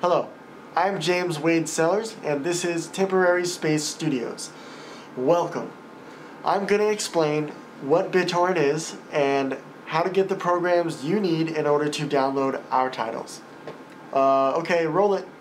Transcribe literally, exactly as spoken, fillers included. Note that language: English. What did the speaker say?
Hello, I'm James Wade Sellers, and this is Temporary Space Studios. Welcome. I'm going to explain what BitTorrent is and how to get the programs you need in order to download our titles. Uh, okay, roll it.